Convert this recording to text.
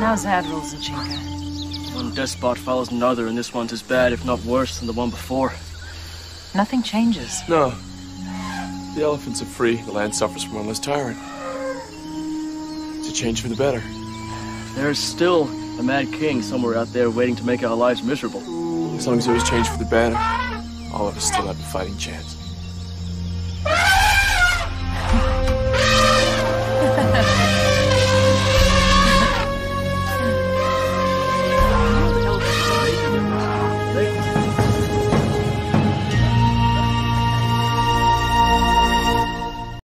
Now Zad rules Zachinka. One despot follows another, and this one's as bad, if not worse, than the one before. Nothing changes. No. The elephants are free. The land suffers from one less tyrant. It's a change for the better. There's still a mad king somewhere out there waiting to make our lives miserable. As long as it was changed for the better, all of us still have a fighting chance.